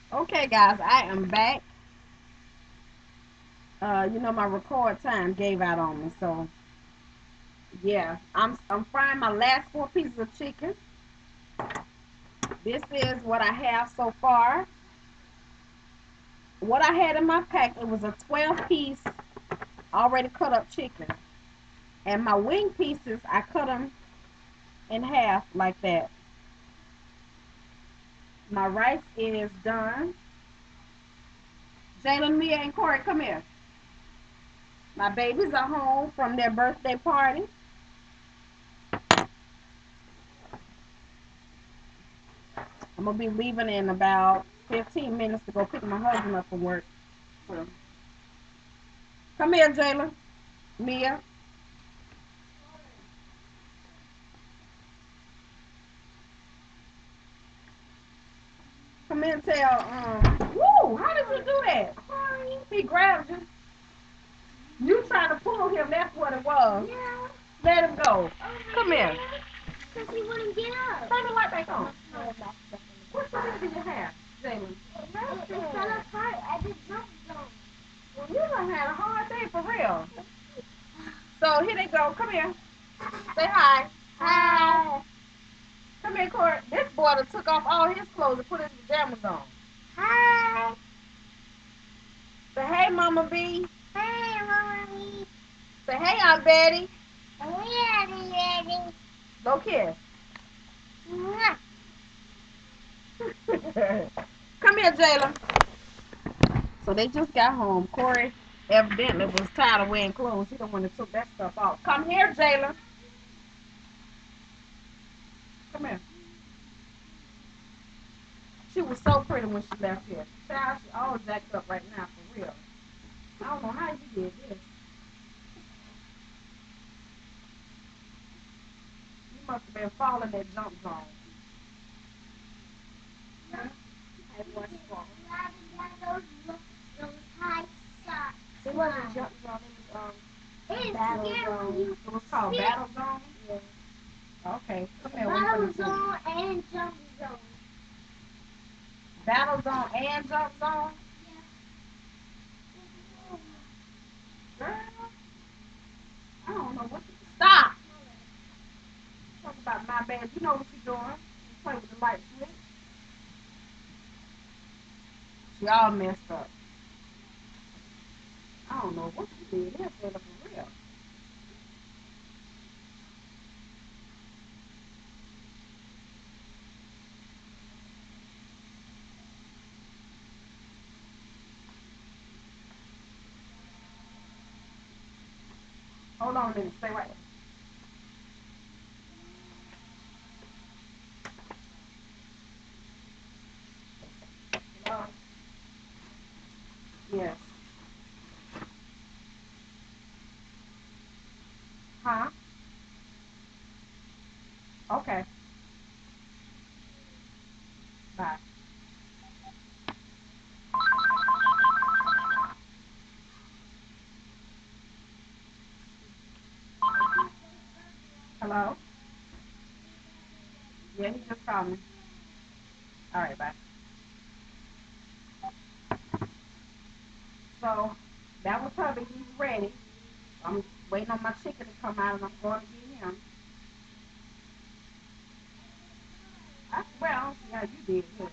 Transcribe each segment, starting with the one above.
Okay, guys, I am back. My record time gave out on me, so yeah, I'm frying my last four pieces of chicken. This is what I have so far. What I had in my pack, it was a 12-piece already cut up chicken, and my wing pieces I cut them in half like that. My rice is done. Jalen, Mia, and Corey, come here. My babies are home from their birthday party. I'm gonna be leaving in about 15 minutes to go pick my husband up from work. So, come here, Jayla. Mia. Come here and tell, woo, how did you do that? He grabbed you. You trying to pull him, that's what it was. Yeah. Let him go. Come here. Because he wouldn't get up. Turn the light back on. What the do you have, Jalen? It fell apart at the jump zone. Well, you done had a hard day for real. So here they go. Come here. Say hi. Hi. Come here, Court. This boy done took off all his clothes and put his pajamas on. Hi. Say hey, Mama B. Hey, Mama B. Say hey, Aunt Betty. Hey, Auntie Betty. Go kiss. Come here, Jayla. So they just got home. Corey evidently was tired of wearing clothes. He don't want to took that stuff off. Come here, Jayla. Come here. She was so pretty when she left here. Child, she all jacked up right now, for real. I don't know how you did this. You must have been falling that jump zone. Huh? I was falling. Those high socks. It wasn't jump zone. It was battle zone. It was called battle zone? Yeah. Okay. Come here. Battle zone and jump zone. Battle zone and jump zone? Yeah. Girl, I don't know what to stop. Talk about my bad. You know what you're doing. You play with the light switch. She all messed up. I don't know what you did. That's for real. Hold on a minute. Stay right there. Yes. Huh? Okay. Bye. Hello? Yeah, he just called me. All right, bye. So that was hubby. He's ready. I'm waiting on my chicken to come out, and I'm going to get him. I swear, I don't see how you did it.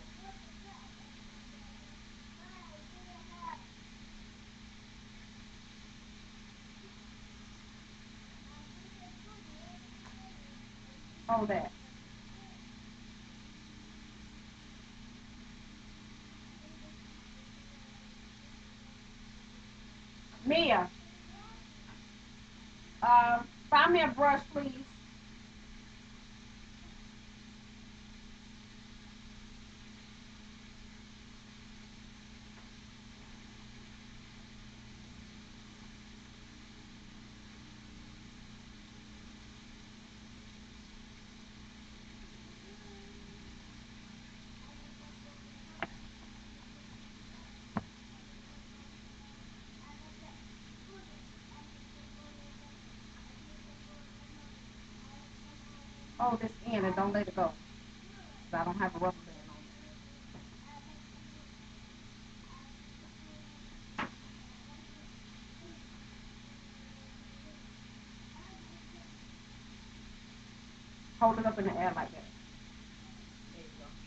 Hold that. Mia, find me a brush, please. Hold this in and don't let it go. 'Cause I don't have a rubber band on. Hold it up in the air like that. There you go.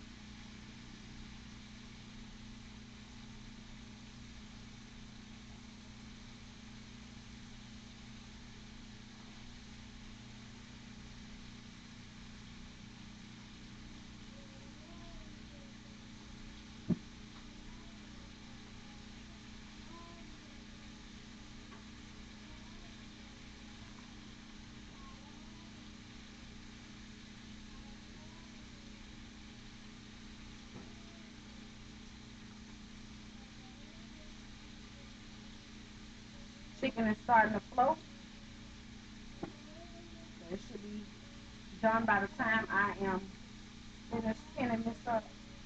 Chicken is starting to float. So it should be done by the time I am finished pinning this up.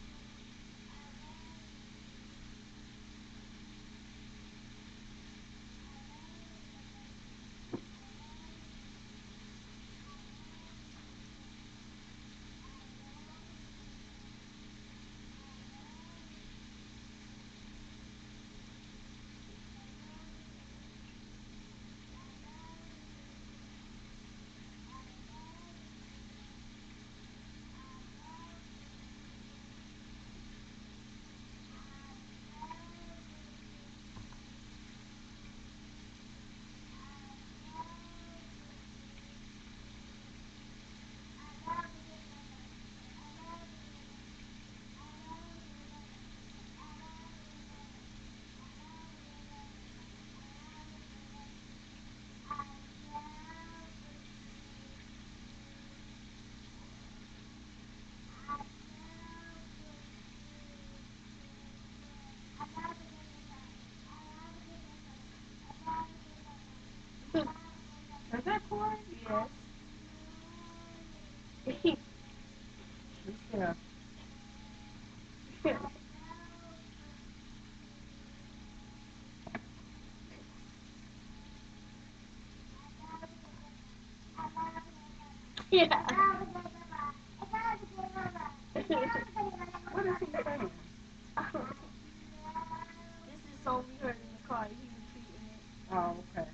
Is that corn? Yes. Yeah. Yeah. What is he saying? This is so we heard in the car. He repeating it. Oh, okay.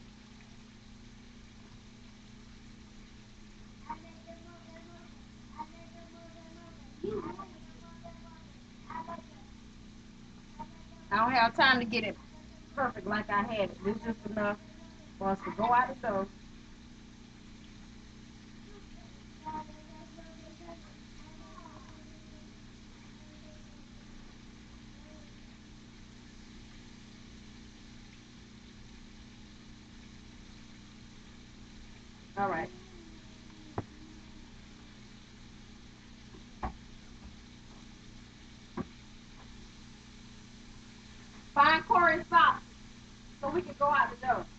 I don't have time to get it perfect like I had it. It's just enough for us to go out the door. All right. Find Corey's socks so we can go out the door.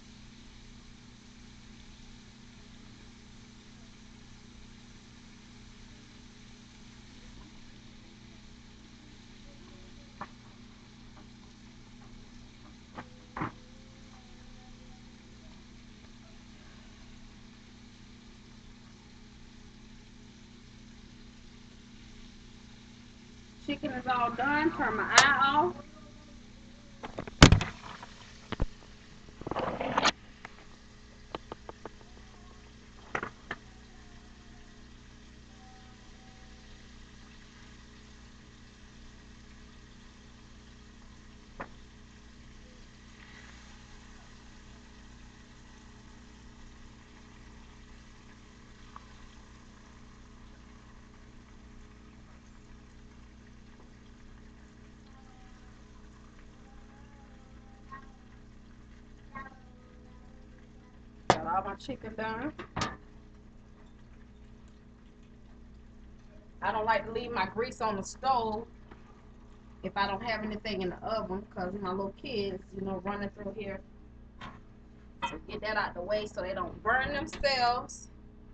Chicken is all done. Turn my eye off. Got all my chicken done. I don't like to leave my grease on the stove if I don't have anything in the oven because my little kids, running through here. So get that out the way so they don't burn themselves.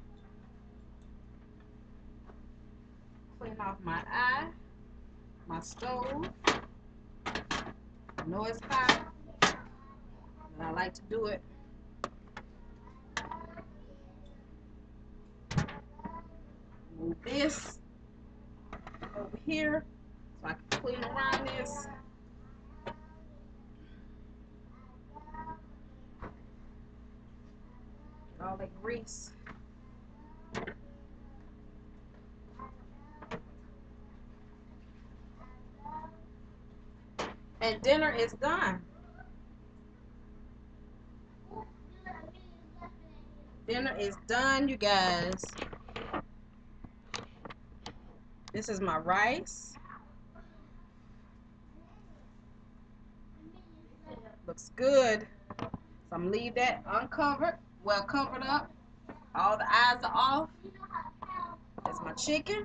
Clean off my eye, my stove. I know it's hot, but I like to do it. Move this over here so I can clean around this. Get all that grease And dinner is done. Dinner is done, you guys. This is my rice. Looks good. So I'm gonna leave that uncovered, well covered up. All the eyes are off. There's my chicken.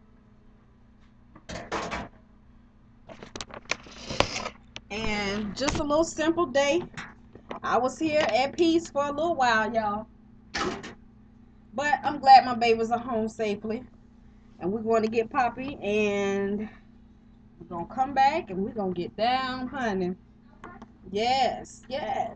And just a little simple day. I was here at peace for a little while, y'all. But I'm glad my babies are home safely. And we're going to get Poppy, and we're going to come back, and we're going to get down, honey. Yes, yes.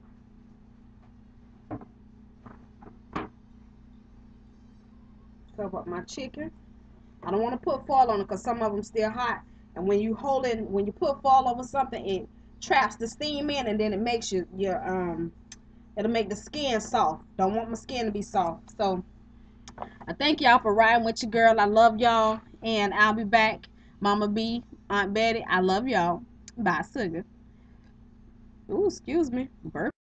Cover up my chicken. I don't want to put foil on it because some of them still hot. And when you put foil over something, it traps the steam in, and then it makes it'll make the skin soft. Don't want my skin to be soft. So I thank y'all for riding with your girl. I love y'all, and I'll be back. Mama B, Aunt Betty, I love y'all. Bye, sugar. Ooh, excuse me. Burp.